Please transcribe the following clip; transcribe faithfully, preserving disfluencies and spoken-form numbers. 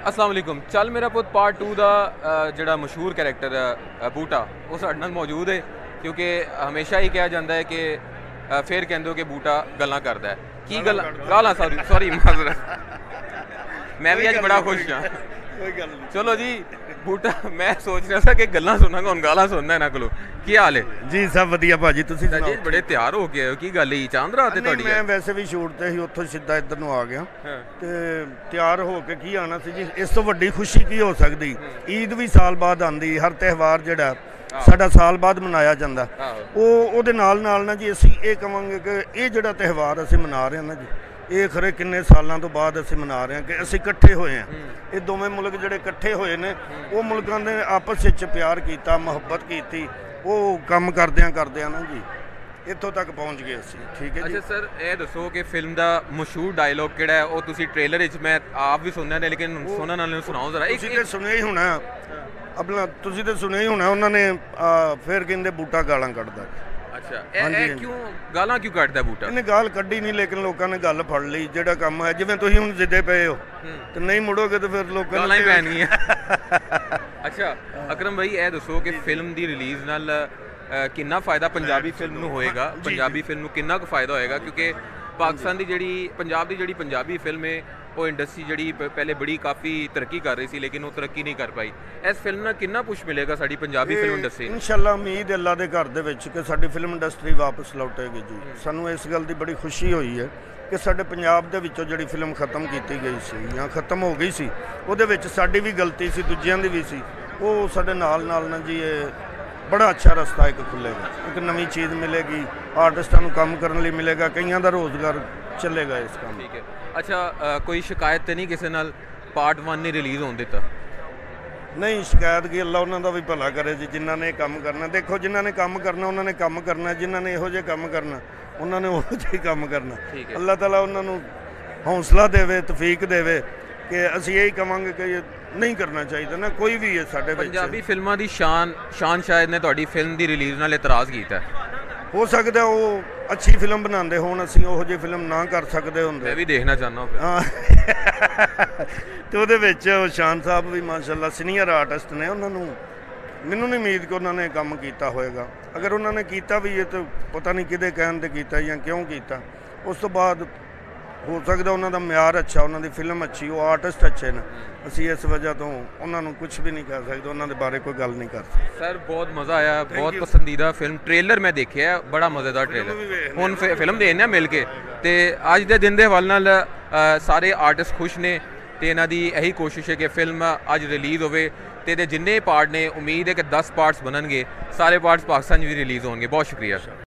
अस्सलाम वालेकुम। चल मेरा पुत पार्ट टू का जोड़ा मशहूर कैरेक्टर बूटा वो साडे नाल मौजूद है, क्योंकि हमेशा ही कहा जाता है कि फिर कहते हो कि बूटा गल्लां करदा है की गल गालां सॉरी सॉरी माजरत मैं भी अज बड़ा खुश हाँ। चलो जी बूटा मैं सोच रहा था कि गल्लां सुनांगा हुण गालां सुनना इन्हां कोलों। की हाल है जी? सब वधिया भाजी, तुसीं सुणाओ? जी बड़े तैयार हो के की गल ही चांद रात है तुहाडी? मैं वैसे भी शूट ते ही उत्थों सीधा इधर नूं आ गया ते तैयार हो के की आना सी जी। इस तो वड्डी खुशी की हो सकदी? ईद भी साल बाद आंदी, हर त्यौहार जिहड़ा साडा साल बाद मनाया जांदा ਉਹ ਉਹਦੇ ਨਾਲ ਨਾਲ ਨਾ ਜੀ ਅਸੀਂ ਇਹ ਕਵਾਂਗੇ ਕਿ ਇਹ ਜਿਹੜਾ ਤਿਉਹਾਰ ਅਸੀਂ ਮਨਾ ਰਹੇ ਹਾਂ ਨਾ ਜੀ, ਇਹ ਖਰੇ ਕਿੰਨੇ ਸਾਲਾਂ ਤੋਂ ਬਾਅਦ ਅਸੀਂ ਮਨਾ ਰਹੇ ਹਾਂ ਕਿ ਅਸੀਂ ਇਕੱਠੇ ਹੋਏ ਹਾਂ। ਇਹ ਦੋਵੇਂ ਮੁਲਕ ਜਿਹੜੇ ਇਕੱਠੇ ਹੋਏ ਨੇ, ਉਹ ਮੁਲਕਾਂ ਨੇ ਆਪਸ ਵਿੱਚ ਪਿਆਰ ਕੀਤਾ, ਮੁਹੱਬਤ ਕੀਤੀ, ਉਹ ਕੰਮ ਕਰਦਿਆਂ ਕਰਦਿਆਂ ਨਾ ਜੀ ਇੱਥੋਂ ਤੱਕ ਪਹੁੰਚ ਗਏ ਅਸੀਂ। ਠੀਕ ਹੈ ਜੀ। ਅੱਛਾ ਸਰ, ਇਹ ਦੱਸੋ ਕਿ ਫਿਲਮ ਦਾ ਮਸ਼ਹੂਰ ਡਾਇਲੌਗ ਕਿਹੜਾ ਹੈ? ਉਹ ਤੁਸੀਂ ਟ੍ਰੇਲਰ ਵਿੱਚ ਮੈਂ ਆਪ ਵੀ ਸੁਣਿਆ ਨੇ, ਲੇਕਿਨ ਸੁਣਨ ਵਾਲਿਆਂ ਨੂੰ ਸੁਣਾਓ ਜ਼ਰਾ। ਤੁਸੀਂ ਤੇ ਸੁਣਿਆ ਹੀ ਹੋਣਾ ਆਪਣਾ, ਤੁਸੀਂ ਤੇ ਸੁਣਿਆ ਹੀ ਹੋਣਾ ਉਹਨਾਂ ਨੇ ਫਿਰ ਕਹਿੰਦੇ ਬੂਟਾ ਗਾਲਾਂ ਕੱਢਦਾ। ਅੱਛਾ, ਇਹ ਇਹ ਕਿਉਂ ਗਾਲਾਂ ਕਿਉਂ ਕੱਢਦਾ ਬੂਟਾ? ਇਹਨੇ ਗਾਲ ਕੱਢੀ ਨਹੀਂ, ਲੇਕਿਨ ਲੋਕਾਂ ਨੇ ਗੱਲ ਫੜ ਲਈ। ਜਿਹੜਾ ਕੰਮ ਹੈ, ਜਿਵੇਂ ਤੁਸੀਂ ਹੁਣ ਜਿੱਦੇ ਪਏ ਹੋ ਤੇ ਨਹੀਂ ਮੁੜੋਗੇ ਤੇ ਫਿਰ ਲੋਕਾਂ ਗਾਲਾਂ ਹੀ ਪੈਣਗੀਆਂ। ਅੱਛਾ ਅਕਰਮ ਭਾਈ, ਇਹ ਦੱਸੋ ਕਿ ਫਿਲਮ ਦੀ ਰਿਲੀਜ਼ ਨਾਲ ਕਿੰਨਾ ਫਾਇਦਾ ਪੰਜਾਬੀ ਫਿਲਮ ਨੂੰ ਹੋਏਗਾ? ਪੰਜਾਬੀ ਫਿਲਮ ਨੂੰ ਕਿੰਨਾ ਕੁ ਫਾਇਦਾ ਹੋਏਗਾ? ਕਿਉਂਕਿ ਪਾਕਿਸਤਾਨ ਦੀ ਜਿਹੜੀ ਪੰਜਾਬ ਦੀ ਜਿਹੜੀ ਪੰਜਾਬੀ ਫਿਲਮ ਹੈ, ਉਹ ਇੰਡਸਟਰੀ ਜਿਹੜੀ ਪਹਿਲੇ ਬੜੀ ਕਾਫੀ ਤਰੱਕੀ ਕਰ ਰਹੀ ਸੀ, ਲੇਕਿਨ ਉਹ ਤਰੱਕੀ ਨਹੀਂ ਕਰ ਪਾਈ। ਇਸ ਫਿਲਮ ਨਾਲ ਕਿੰਨਾ ਪੁਸ਼ ਮਿਲੇਗਾ ਸਾਡੀ ਪੰਜਾਬੀ ਫਿਲਮ ਇੰਡਸਟਰੀ? ਇਨਸ਼ਾਅੱਲਾ ਉਮੀਦ ਅੱਲਾ ਦੇ ਘਰ ਦੇ ਵਿੱਚ ਕਿ ਸਾਡੀ ਫਿਲਮ ਇੰਡਸਟਰੀ ਵਾਪਸ ਲੌਟੇਗੀ ਜੀ। ਸਾਨੂੰ ਇਸ ਗੱਲ ਦੀ ਬੜੀ ਖੁਸ਼ੀ ਹੋਈ ਹੈ ਕਿ ਸਾਡੇ ਪੰਜਾਬ ਦੇ ਵਿੱਚੋਂ ਜਿਹੜੀ ਫਿਲਮ ਖਤਮ ਕੀਤੀ ਗਈ ਸੀ ਜਾਂ ਖਤਮ ਹੋ ਗਈ ਸੀ, ਉਹਦੇ ਵਿੱਚ ਸਾਡੀ ਵੀ ਗਲਤੀ ਸੀ, ਦੂਜਿਆਂ ਦੀ ਵੀ ਸੀ। ਉਹ ਸਾਡੇ ਨਾਲ ਨਾਲ ਨਾ ਜੀ ਇਹ ਬੜਾ ਅੱਛਾ ਰਸਤਾ ਇੱਕ ਖੁੱਲ੍ਹੇਗਾ, ਇੱਕ ਨਵੀਂ ਚੀਜ਼ ਮਿਲੇਗੀ, ਆਰਟਿਸਟਾਂ ਨੂੰ ਕੰਮ ਕਰਨ ਲਈ ਮਿਲੇਗਾ, ਕਈਆਂ ਦਾ ਰੋਜ਼ਗਾਰ ਚੱਲੇਗਾ ਇਸ ਕੰਮ। ਠੀਕ ਹੈ। ਅੱਛਾ, ਕੋਈ ਸ਼ਿਕਾਇਤ ਤਾਂ ਨਹੀਂ ਕਿਸੇ ਨਾਲ ਪਾਰਟ ਵਨ ਨਹੀਂ ਰਿਲੀਜ਼ ਹੋਣ ਦਿੱਤਾ? ਨਹੀਂ ਸ਼ਿਕਾਇਤ ਕੀ, ਅੱਲਾ ਉਹਨਾਂ ਦਾ ਵੀ ਭਲਾ ਕਰੇ ਜੀ। ਜਿਨ੍ਹਾਂ ਨੇ ਕੰਮ ਕਰਨਾ, ਦੇਖੋ ਜਿਨ੍ਹਾਂ ਨੇ ਕੰਮ ਕਰਨਾ ਉਹਨਾਂ ਨੇ ਕੰਮ ਕਰਨਾ, ਜਿਨ੍ਹਾਂ ਨੇ ਇਹੋ ਜਿਹੇ ਕੰਮ ਕਰਨਾ ਉਹਨਾਂ ਨੇ ਉਹੋ ਜਿਹੇ ਕੰਮ ਕਰਨਾ। ਅੱਲਾ ਤਾਲਾ ਉਹਨਾਂ ਨੂੰ ਹੌਸਲਾ ਦੇਵੇ, ਤੌਫੀਕ ਦੇਵੇ ਕਿ ਅਸੀਂ ਇਹੀ ਕਵਾਂਗੇ ਕਿ ਨਹੀਂ ਕਰਨਾ ਚਾਹੀਦਾ ਨਾ ਕੋਈ ਵੀ ਹੈ ਸਾਡੇ ਵਿੱਚ। ਪੰਜਾਬੀ ਫਿਲਮਾਂ ਦੀ ਸ਼ਾਨ ਸ਼ਾਨ ਸ਼ਾਇਦ ਨੇ ਤੁਹਾਡੀ ਫਿਲਮ ਦੀ ਰਿਲੀਜ਼ ਨਾਲ ਇਤਰਾਜ਼ ਕੀਤਾ। ਹੋ ਸਕਦਾ ਉਹ ਅੱਛੀ ਫਿਲਮ ਬਣਾਉਂਦੇ ਹੋਣ, ਅਸੀਂ ਉਹੋ ਜਿਹੀ ਫਿਲਮ ਨਾ ਕਰ ਸਕਦੇ ਹੁੰਦੇ। ਮੈਂ ਵੀ ਦੇਖਣਾ ਚਾਹੁੰਦਾ ਹਾਂ। ਤੇ ਉਹਦੇ ਵਿੱਚ ਸ਼ਾਨ ਸਾਹਿਬ ਵੀ ਮਾਸ਼ਾਅੱਲਾ ਸੀਨੀਅਰ ਆਰਟਿਸਟ ਨੇ, ਉਹਨਾਂ ਨੂੰ ਮੈਨੂੰ ਨਹੀਂ ਉਮੀਦ ਕਿ ਉਹਨਾਂ ਨੇ ਕੰਮ ਕੀਤਾ ਹੋਏਗਾ। ਅਗਰ ਉਹਨਾਂ ਨੇ ਕੀਤਾ ਵੀ ਹੈ ਤਾਂ ਪਤਾ ਨਹੀਂ ਕਿਹਦੇ ਕਹਿਣ 'ਤੇ ਕੀਤਾ ਜਾਂ ਕਿਉਂ ਕੀਤਾ। ਉਸ ਤੋਂ ਬਾਅਦ ਹੋ ਸਕਦਾ ਉਹਨਾਂ ਦਾ ਮਿਆਰ ਅੱਛਾ, ਉਹਨਾਂ ਦੀ ਫਿਲਮ ਅੱਛੀ, ਉਹ ਆਰਟਿਸਟ ਅੱਛੇ ਨੇ। ਅਸੀਂ ਇਸ ਵਜ੍ਹਾ ਤੋਂ ਉਹਨਾਂ ਨੂੰ ਕੁਝ ਵੀ ਨਹੀਂ ਕਹਿ ਸਕਦੇ, ਉਹਨਾਂ ਦੇ ਬਾਰੇ ਕੋਈ ਗੱਲ ਨਹੀਂ ਕਰ ਸਕਦੇ। ਸਰ ਬਹੁਤ ਮਜ਼ਾ ਆਇਆ, ਬਹੁਤ ਪਸੰਦੀਦਾ ਫਿਲਮ। ਟ੍ਰੇਲਰ ਮੈਂ ਦੇਖਿਆ, ਬੜਾ ਮਜ਼ੇਦਾਰ ਟ੍ਰੇਲਰ। ਹੁਣ ਫਿਲਮ ਦੇਖਦੇ ਹਾਂ ਮਿਲ ਕੇ। ਤੇ ਅੱਜ ਦੇ ਦਿਨ ਦੇ ਹਵਾਲੇ ਨਾਲ ਸਾਰੇ ਆਰਟਿਸਟ ਖੁਸ਼ ਨੇ ਤੇ ਇਹਨਾਂ ਦੀ ਇਹੀ ਕੋਸ਼ਿਸ਼ ਹੈ ਕਿ ਫਿਲਮ ਅੱਜ ਰਿਲੀਜ਼ ਹੋਵੇ ਤੇ ਇਹਦੇ ਜਿੰਨੇ ਪਾਰਟ ਨੇ, ਉਮੀਦ ਹੈ ਕਿ ਦਸ ਪਾਰਟਸ ਬਣਨਗੇ। ਸਾਰੇ ਪਾਰਟਸ ਪਾਕਿਸਤਾਨ 'ਚ ਵੀ ਰਿਲੀਜ਼ ਹੋਣਗੇ। ਬਹੁਤ ਸ਼ੁਕਰੀਆ।